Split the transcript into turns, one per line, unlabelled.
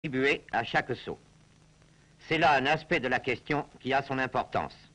attribué à chaque saut. C'est là un aspect de la question qui a son importance.